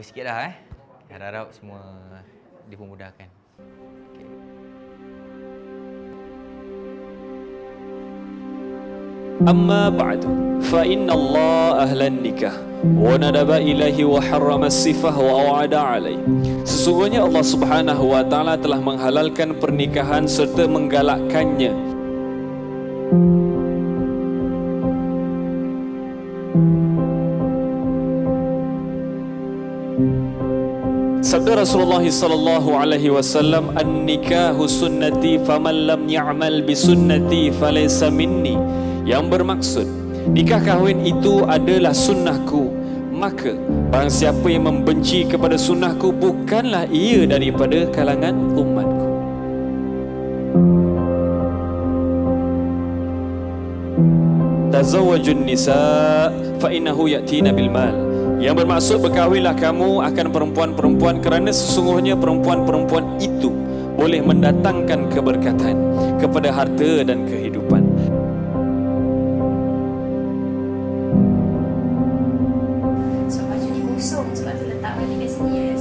sikit dah Harap-harap semua dipermudahkan. Amma ba'du fa inna Allah ahlan nikah wa nadaba ilahi wa harrama sifah wa awada alaih. Sesungguhnya Allah Subhanahu wa taala telah menghalalkan pernikahan serta menggalakkannya. Sabda Rasulullah sallallahu alaihi wasallam, "An-nikahu sunnati faman lam ya'mal bi sunnati falaysa minni." Yang bermaksud, nikah kahwin itu adalah sunnahku, maka barang siapa yang membenci kepada sunnahku, bukanlah ia daripada kalangan umatku. Tazawwajun nisa fa innahu ya'tina bil mal. Yang bermaksud, berkahwinlah kamu akan perempuan-perempuan kerana sesungguhnya perempuan-perempuan itu boleh mendatangkan keberkatan kepada harta dan kehidupan. Sebab tu letak balik kat sini ya.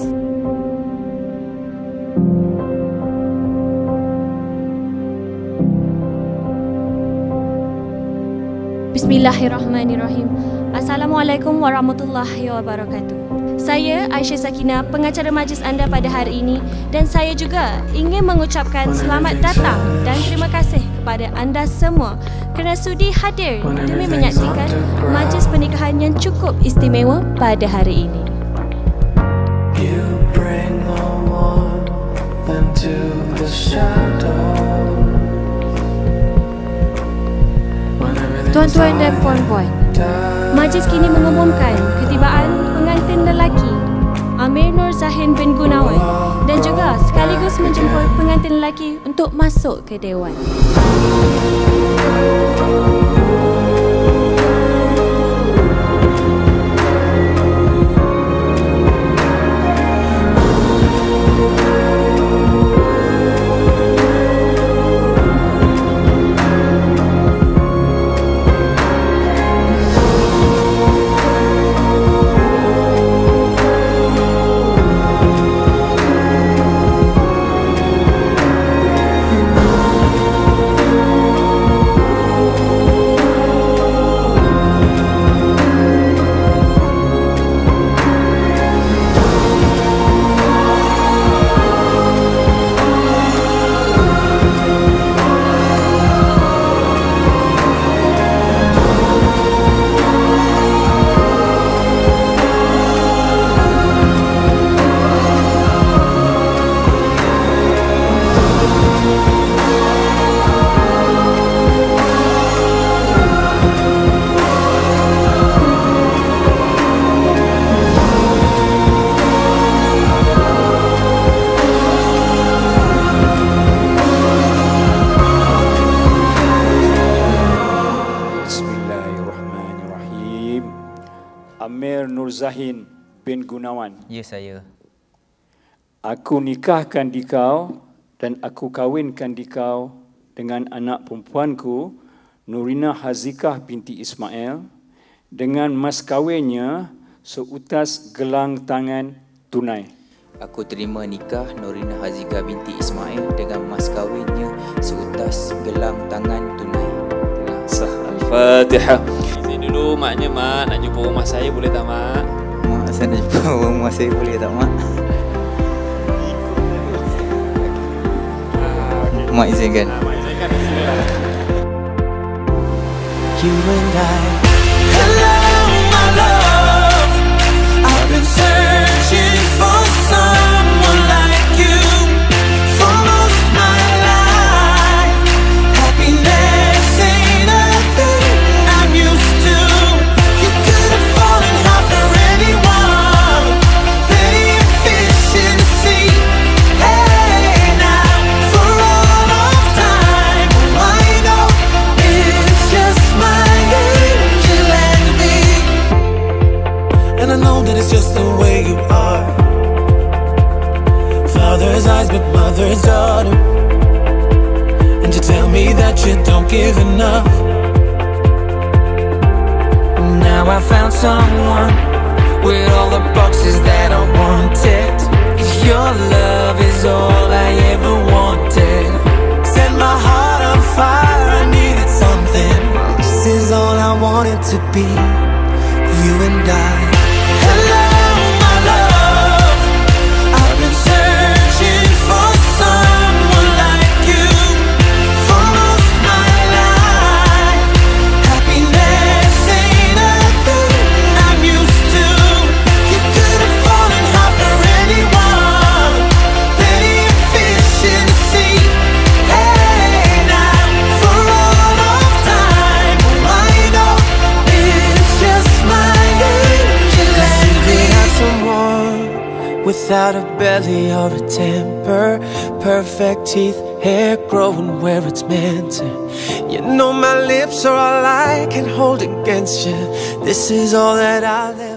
Bismillahirrahmanirrahim. Assalamualaikum warahmatullahi wabarakatuh. Saya Aisyah Sakinah, pengacara majlis anda pada hari ini, dan saya juga ingin mengucapkan selamat datang dan terima kasih kepada anda semua kerana sudi hadir demi menyaksikan majlis pernikahan yang cukup istimewa pada hari ini. Tuan-tuan dan puan-puan, majlis kini mengumumkan ketibaan pengantin lelaki Amir Nur Zahin bin Gunawan dan juga sekaligus menjemput pengantin lelaki untuk masuk ke dewan. Amir Nur Zahin bin Gunawan. Ya, saya. Aku nikahkan dikau dan aku kawinkan dikau dengan anak perempuanku Nurina Hazikah binti Ismail dengan mas kawinnya seutas gelang tangan tunai. Aku terima nikah Nurina Hazikah binti Ismail dengan mas kawinnya seutas gelang tangan tunai. Sah. Al-Fatihah. Izin dulu maknya, mak nak jumpa rumah saya boleh tak, mak? Mak, saya nak jumpa rumah saya boleh tak, mak? Mak izinkan. Mak izinkan. You and I. Hello, my love. I've been searching for someone like you for most my life. Happiness ain't a thing I'm used to. You could have fallen hard for anyone. Plenty of fish in the sea. Hey, now for all of time, I know it's just my angel and me. And I know that it's just the way you are. Father's eyes but mother's daughter. And you tell me that you don't give enough. Now I found someone with all the boxes that I want. without a belly or a temper. Perfect teeth, hair growing where it's meant to. You know my lips are all I can hold against you. This is all that I'll ever